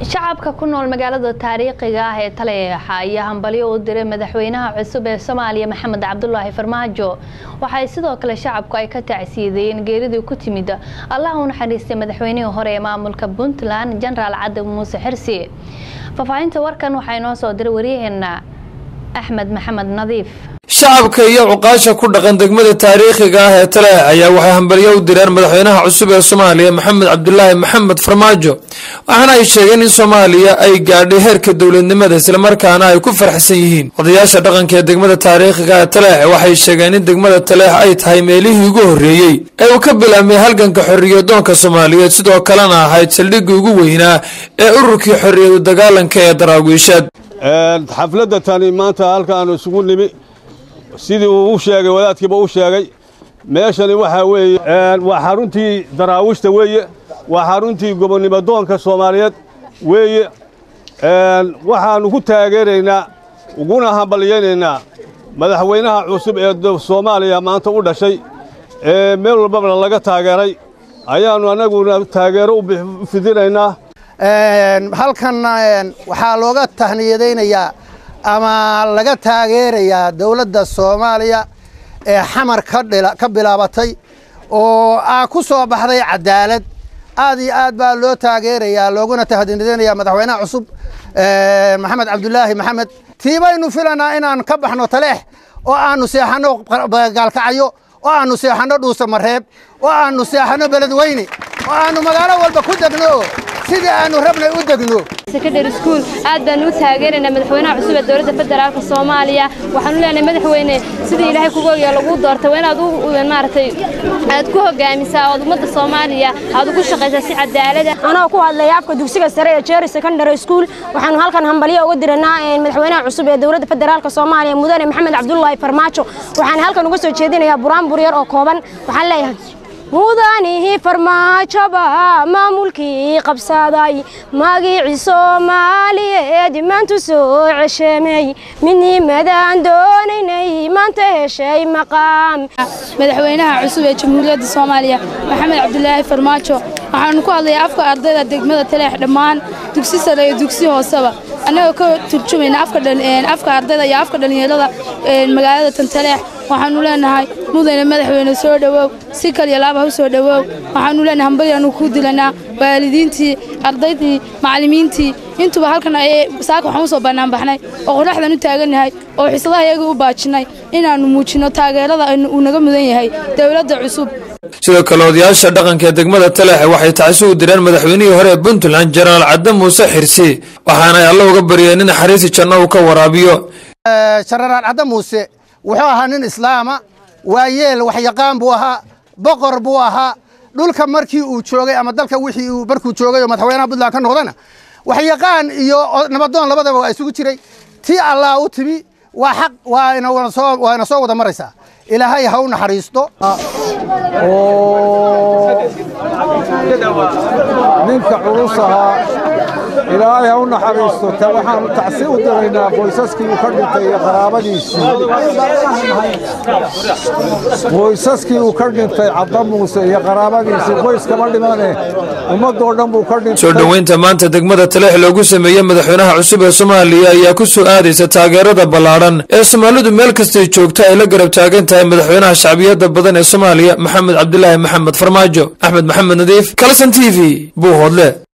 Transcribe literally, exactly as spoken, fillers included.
shacabka ku nool magaalada taariikhiga ah ee Taleex ayaa hambalyo u diray madaxweynaha cusub ee Soomaaliya Maxamed Cabdullaahi Farmaajo waxay sidoo kale shacabku ay ka tacsiideen geeridii ku timid Allah uu naxariistay madaxweynihii hore ee maamulka Puntland General Cadde Muuse Xirsi fafaahinta warkan waxay noo soo diray wariyaheena Axmed Maxamed Nadiif shacabka iyo cuqaasha ku dhaqan degmada taariikhiga ah ee Taleex ayaa waxay hambalyo u direen madaxweynaha cusub ee Soomaaliya Maxamed Cabdullaahi Maxamed Farmaajo waxaana ay sheegeen in Soomaaliya ay gaadhay heerka dawladnimada isla markaana ay ku farxsan yihiin odayaasha dhaqanka ee degmada taariikhiga ah ee Taleex waxay sheegeen in degmada Taleex ay tahay meelihii ugu horeeyay ee uu ka bilaabmay halganka xorriyadoonka Soomaaliyeed sidoo kalena ahayd saldhigii ugu weynaa ee ururkii xorriyad dagaalanka ee daraawiishad xafladda tani maanta halkaan isugu nimi sidii uu u sheegay wadaadkiiba u sheegay meeshani waxa weeye waa xaruntii daraawiishta weeye waa xaruntii gobonnimo doonka Soomaaliyeed weeye waxaanu ku taageeraynaa uguna hambalyeynaa madaxweynaha cusub ee Soomaaliya maanta u dhashay ee meel walba laga taageeray ayaanu anaguna taageero u fidinaynaa halkan waxaa looga tahniyadeynayaa ama laga taageerayaa dawladda Soomaaliya ee xamar ka bilaabatay oo ah ku soo baxday cadaalad aad iyo aad baa loo taageerayaa looguna tahdinideenayaa madaxweynaha cusub ee Maxamed Cabdullaahi Maxamed tiibaynu filanaa inaan ka baxno Taleex oo aanu seexano gaalkacayo oo aanu seexano dhuusa mareeb oo aanu seexano beledweyne oo aanu magaalo walba ku degno sidii aanu rabnay u degno secondary school aad baan u taageerana madaxweynaha cusub ee dawladda federaalka Soomaaliya waxaan u leenahay madaxweyne sidii Ilaahay kugu ogyahay lagu doortay waa inaad u maartay aad ku hogaamisaa ummadda Soomaaliya aad ugu shaqeysaa si cadaalad ah anoo ku hadlay afka dugsiga sare ee Cherry Secondary School waxaan halkan hambalyo uga diranaa madaxweynaha cusub ee dawladda federaalka Soomaaliya mudane Maxamed Cabdullaahi Farmaajo waxaan halkan uga soo jeedinayaa buraan buryar oo kooban waxaan leeyahay mudanihi Farmaajo baa maamulkii qabsaday magii Soomaaliyeed maanta soo ceshamay midnimadan doonaynay maanta heshay maqaam madaxweynaha cusub ee Jamhuuriyadda Soomaaliya Maxamed Cabdullaahi Farmaajo waxaan ku hadlay afka ardayda degmada Taleex dhamaan dugsi sare iyo dugsi hooseba anagoo ka turjumayna afka afka ardayda iyo afka dhalinyarada magaalada Taleex waxaanu leenahay mudane madaxweyne soo dhawow si kaliya laaba soo dhawow waxaanu leenahay hambalyo ku dilanaa waalidiintii ardaydii macallimiintii intuba halkan ay saaka waxaan soo banaan baxnay oo qoraxdan u taaganahay oo xisadaha iyaga u baajinay inaanu muujino taageerada uu naga mudan yahay dawladda cusub sidoo kale odayaasha dhaqanka ee degmada Taleex waxay tacsiin u direen madaxweynihii hore ee Puntland General Cadde Muuse Xirsi waxaana ay Allah uga baryeen in xariisi janno uu ka waraabiyo General Cadde Muuse wuxuu ahaa nin islaama waayeel wax yaqaan buu ahaa boqor buu ahaa dhulka markii uu joogay ama dalka wixii uu barku joogay oo madaxweynaha Puntland ka noqdana wax yaqaan iyo nabadoon labadaba waa isugu jiray tii Allah u timi waa xaq waa ina soo waa ina soo wada maraysaa ilaahay ha u naxariisto oo ninka culusaha ilaahay ha u naxariisto ta waxaan tacsiin u diraynaa qoysaskii uu ka dhintay iyo qaraabadiisii qoysaskii uu ka dhintay Cadde Muuse iyo qaraabadiisii qoys kama dhimane ummadoo dhan buu ka dhintay soo dhaweynta maanta degmada Taleex loogu sameeyay madaxweynaha cusub ee Soomaaliya ayaa ku soo aadaysa taageerada ballaaran ee Soomaalidu meel kasta ay joogto ay la garab taagan tahay madaxweynaha shacbiyada badan ee Soomaaliya Maxamed Cabdullaahi Maxamed Farmaajo Axmed Maxamed Nadiif Kalsan T V buu hodle